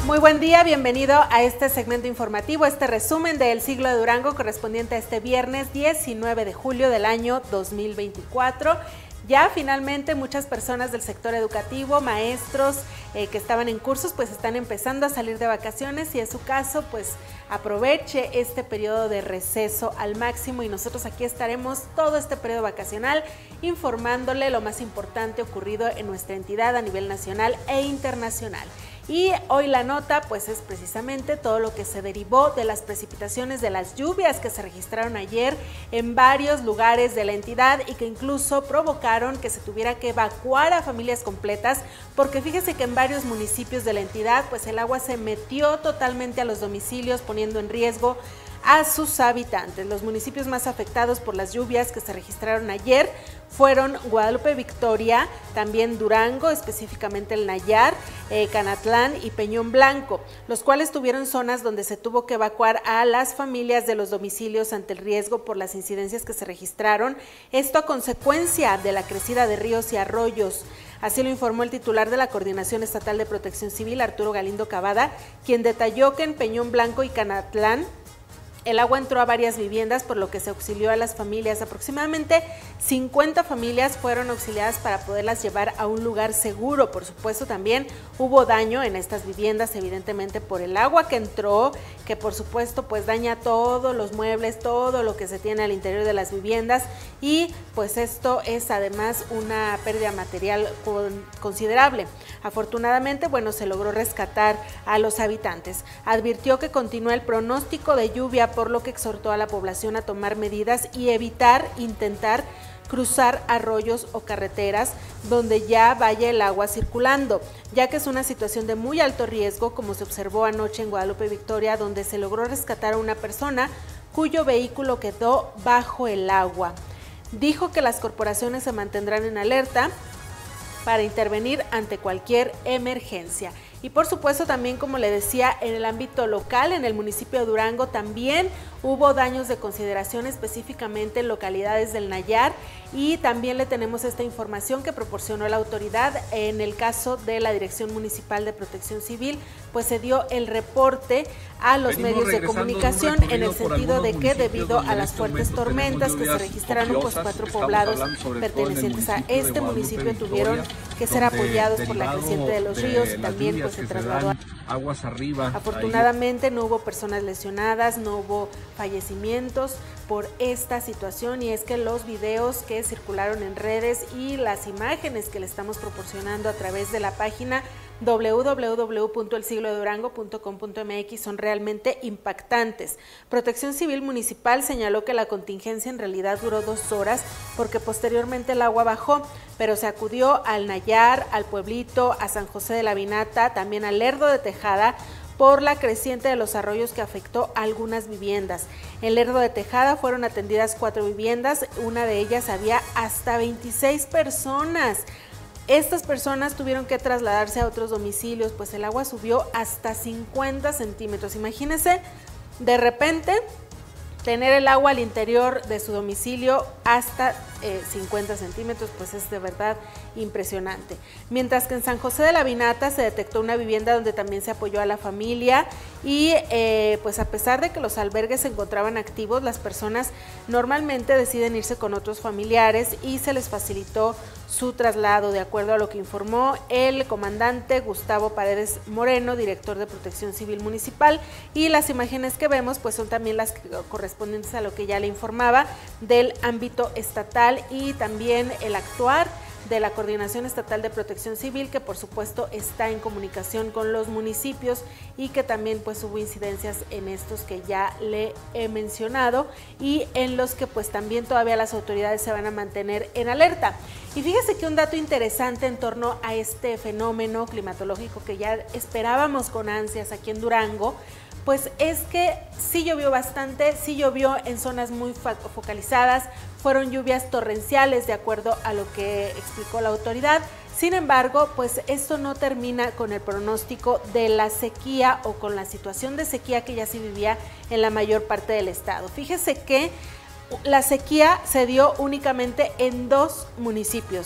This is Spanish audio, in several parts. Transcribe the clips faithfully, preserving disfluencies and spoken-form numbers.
Muy buen día, bienvenido a este segmento informativo, este resumen del Siglo de Durango correspondiente a este viernes diecinueve de julio del año dos mil veinticuatro. Ya finalmente muchas personas del sector educativo, maestros eh, que estaban en cursos, pues están empezando a salir de vacaciones. Si es su caso, pues aproveche este periodo de receso al máximo y nosotros aquí estaremos todo este periodo vacacional informándole lo más importante ocurrido en nuestra entidad a nivel nacional e internacional. Y hoy la nota pues es precisamente todo lo que se derivó de las precipitaciones, de las lluvias que se registraron ayer en varios lugares de la entidad y que incluso provocaron que se tuviera que evacuar a familias completas, porque fíjese que en varios municipios de la entidad pues el agua se metió totalmente a los domicilios, poniendo en riesgo a sus habitantes. Los municipios más afectados por las lluvias que se registraron ayer fueron Guadalupe Victoria, también Durango, específicamente el Nayar, eh, Canatlán y Peñón Blanco, los cuales tuvieron zonas donde se tuvo que evacuar a las familias de los domicilios ante el riesgo por las incidencias que se registraron, esto a consecuencia de la crecida de ríos y arroyos. Así lo informó el titular de la Coordinación Estatal de Protección Civil, Arturo Galindo Cavada, quien detalló que en Peñón Blanco y Canatlán el agua entró a varias viviendas, por lo que se auxilió a las familias. Aproximadamente cincuenta familias fueron auxiliadas para poderlas llevar a un lugar seguro. Por supuesto, también hubo daño en estas viviendas, evidentemente por el agua que entró, que por supuesto pues daña todos los muebles, todo lo que se tiene al interior de las viviendas, y pues esto es además una pérdida material con, considerable. Afortunadamente, bueno, se logró rescatar a los habitantes. Advirtió que continúa el pronóstico de lluvia, por lo que exhortó a la población a tomar medidas y evitar intentar cruzar arroyos o carreteras donde ya vaya el agua circulando, ya que es una situación de muy alto riesgo, como se observó anoche en Guadalupe Victoria, donde se logró rescatar a una persona cuyo vehículo quedó bajo el agua. Dijo que las corporaciones se mantendrán en alerta para intervenir ante cualquier emergencia. Y por supuesto también, como le decía, en el ámbito local, en el municipio de Durango también hubo daños de consideración, específicamente en localidades del Nayar, y también le tenemos esta información que proporcionó la autoridad. En el caso de la Dirección Municipal de Protección Civil, pues se dio el reporte a los medios de comunicación en el sentido de que debido a las fuertes tormentas que se registraron, pues cuatro poblados pertenecientes a este municipio tuvieron que ser apoyados por la creciente de los ríos y también pues se trasladó aguas arriba. Afortunadamente no hubo personas lesionadas, no hubo fallecimientos por esta situación, y es que los videos que circularon en redes y las imágenes que le estamos proporcionando a través de la página doble u doble u doble u punto el siglo de durango punto com punto m x son realmente impactantes. Protección Civil Municipal señaló que la contingencia en realidad duró dos horas porque posteriormente el agua bajó, pero se acudió al Nayar, al Pueblito, a San José de la Vinata, también al Lerdo de Tejada, por la creciente de los arroyos que afectó a algunas viviendas. En Lerdo de Tejada fueron atendidas cuatro viviendas, una de ellas había hasta veintiséis personas. Estas personas tuvieron que trasladarse a otros domicilios, pues el agua subió hasta cincuenta centímetros. Imagínense, de repente, tener el agua al interior de su domicilio hasta eh, cincuenta centímetros, pues es de verdad impresionante. Mientras que en San José de la Vinata se detectó una vivienda donde también se apoyó a la familia y eh, pues a pesar de que los albergues se encontraban activos, las personas normalmente deciden irse con otros familiares y se les facilitó su traslado, de acuerdo a lo que informó el comandante Gustavo Paredes Moreno, director de Protección Civil Municipal, y las imágenes que vemos pues son también las correspondientes a lo que ya le informaba del ámbito estatal y también el actuar de la Coordinación Estatal de Protección Civil, que por supuesto está en comunicación con los municipios y que también pues hubo incidencias en estos que ya le he mencionado y en los que pues también todavía las autoridades se van a mantener en alerta. Y fíjese que un dato interesante en torno a este fenómeno climatológico que ya esperábamos con ansias aquí en Durango, pues es que sí llovió bastante, sí llovió en zonas muy focalizadas, fueron lluvias torrenciales de acuerdo a lo que explicó la autoridad. Sin embargo, pues esto no termina con el pronóstico de la sequía o con la situación de sequía que ya se vivía en la mayor parte del estado. Fíjese que la sequía se dio únicamente en dos municipios.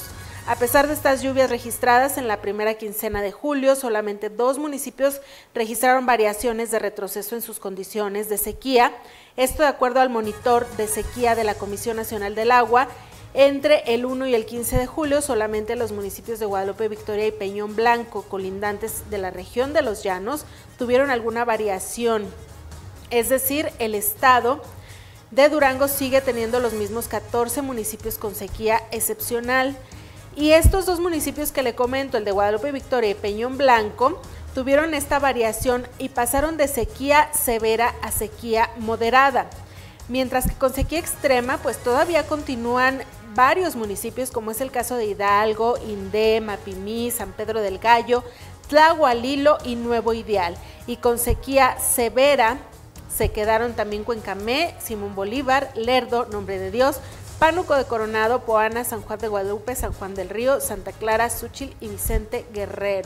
A pesar de estas lluvias registradas en la primera quincena de julio, solamente dos municipios registraron variaciones de retroceso en sus condiciones de sequía. Esto de acuerdo al monitor de sequía de la Comisión Nacional del Agua. Entre el uno y el quince de julio, solamente los municipios de Guadalupe Victoria y Peñón Blanco, colindantes de la región de Los Llanos, tuvieron alguna variación. Es decir, el estado de Durango sigue teniendo los mismos catorce municipios con sequía excepcional. Y estos dos municipios que le comento, el de Guadalupe Victoria y Peñón Blanco, tuvieron esta variación y pasaron de sequía severa a sequía moderada. Mientras que con sequía extrema, pues todavía continúan varios municipios, como es el caso de Hidalgo, Indé, Mapimí, San Pedro del Gallo, Tlahualilo y Nuevo Ideal. Y con sequía severa se quedaron también Cuencamé, Simón Bolívar, Lerdo, Nombre de Dios, Pánuco de Coronado, Poana, San Juan de Guadalupe, San Juan del Río, Santa Clara, Xúchitl y Vicente Guerrero.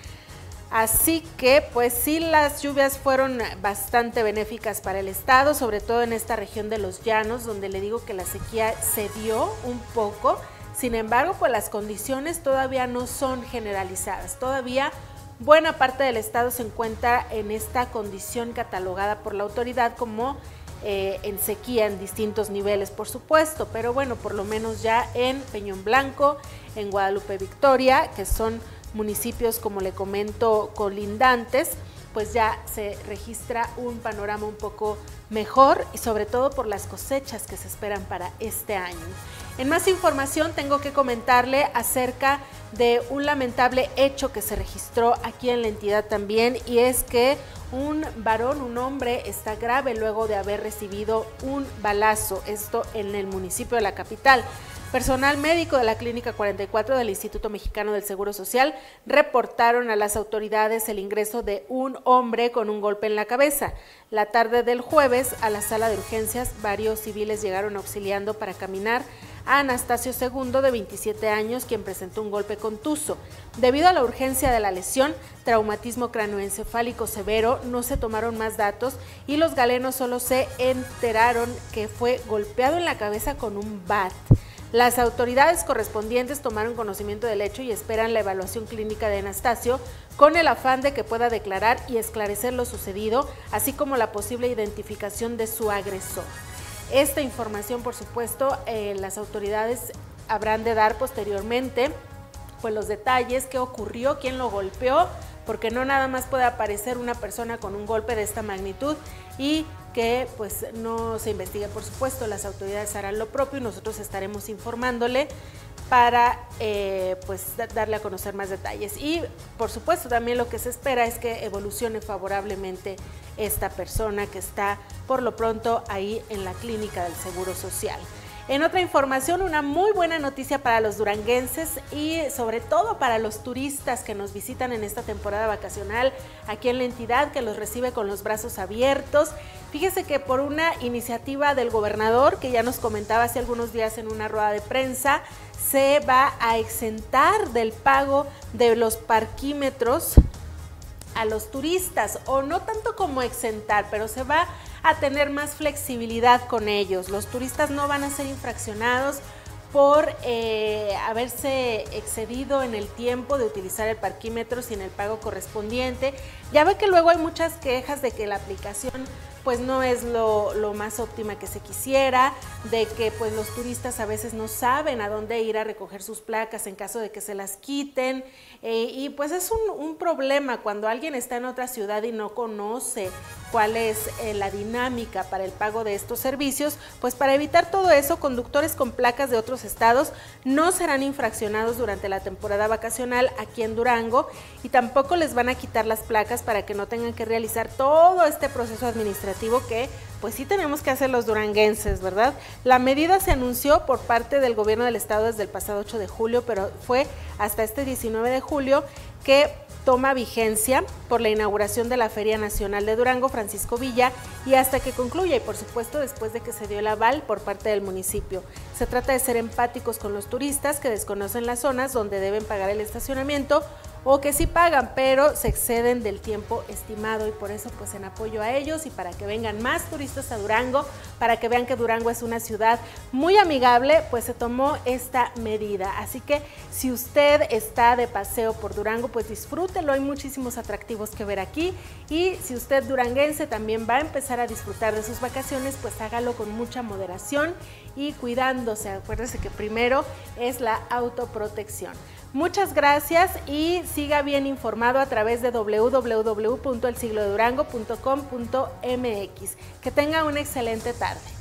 Así que pues sí, las lluvias fueron bastante benéficas para el estado, sobre todo en esta región de Los Llanos, donde le digo que la sequía se dio un poco. Sin embargo, pues las condiciones todavía no son generalizadas. Todavía buena parte del estado se encuentra en esta condición catalogada por la autoridad como eh, en sequía en distintos niveles, por supuesto, pero bueno, por lo menos ya en Peñón Blanco, en Guadalupe Victoria, que son municipios, como le comento, colindantes, pues ya se registra un panorama un poco mejor y sobre todo por las cosechas que se esperan para este año. En más información tengo que comentarle acerca de un lamentable hecho que se registró aquí en la entidad también, y es que un varón, un hombre, está grave luego de haber recibido un balazo, esto en el municipio de la capital. Personal médico de la Clínica cuarenta y cuatro del Instituto Mexicano del Seguro Social reportaron a las autoridades el ingreso de un hombre con un golpe en la cabeza. La tarde del jueves, a la sala de urgencias, varios civiles llegaron auxiliando para caminar a Anastasio Segundo, de veintisiete años, quien presentó un golpe contuso. Debido a la urgencia de la lesión, traumatismo cráneoencefálico severo, no se tomaron más datos y los galenos solo se enteraron que fue golpeado en la cabeza con un bat. Las autoridades correspondientes tomaron conocimiento del hecho y esperan la evaluación clínica de Anastasio con el afán de que pueda declarar y esclarecer lo sucedido, así como la posible identificación de su agresor. Esta información, por supuesto, eh, las autoridades habrán de dar posteriormente pues los detalles, qué ocurrió, quién lo golpeó, porque no nada más puede aparecer una persona con un golpe de esta magnitud y que pues no se investigue. Por supuesto, las autoridades harán lo propio y nosotros estaremos informándole para eh, pues darle a conocer más detalles. Y por supuesto también lo que se espera es que evolucione favorablemente esta persona que está por lo pronto ahí en la clínica del Seguro Social. En otra información, una muy buena noticia para los duranguenses y sobre todo para los turistas que nos visitan en esta temporada vacacional aquí en la entidad, que los recibe con los brazos abiertos. Fíjese que por una iniciativa del gobernador, que ya nos comentaba hace algunos días en una rueda de prensa, se va a exentar del pago de los parquímetros a los turistas, o no tanto como exentar, pero se va a tener más flexibilidad con ellos. Los turistas no van a ser infraccionados por eh, haberse excedido en el tiempo de utilizar el parquímetro sin el pago correspondiente. Ya ve que luego hay muchas quejas de que la aplicación pues no es lo, lo más óptima que se quisiera, de que pues los turistas a veces no saben a dónde ir a recoger sus placas en caso de que se las quiten, eh, y pues es un, un problema cuando alguien está en otra ciudad y no conoce cuál es eh, la dinámica para el pago de estos servicios. Pues para evitar todo eso, conductores con placas de otros estados no serán infraccionados durante la temporada vacacional aquí en Durango, y tampoco les van a quitar las placas para que no tengan que realizar todo este proceso administrativo que pues sí tenemos que hacer los duranguenses, ¿verdad? La medida se anunció por parte del gobierno del estado desde el pasado ocho de julio, pero fue hasta este diecinueve de julio que toma vigencia por la inauguración de la Feria Nacional de Durango Francisco Villa y hasta que concluya, y por supuesto después de que se dio el aval por parte del municipio. Se trata de ser empáticos con los turistas que desconocen las zonas donde deben pagar el estacionamiento o que sí pagan, pero se exceden del tiempo estimado, y por eso pues en apoyo a ellos y para que vengan más turistas a Durango, para que vean que Durango es una ciudad muy amigable, pues se tomó esta medida. Así que si usted está de paseo por Durango, pues disfrútelo, hay muchísimos atractivos que ver aquí, y si usted duranguense también va a empezar a disfrutar de sus vacaciones, pues hágalo con mucha moderación y cuidándose. Acuérdese que primero es la autoprotección. Muchas gracias y siga bien informado a través de w w w punto el siglo de durango punto com punto m x. Que tenga una excelente tarde.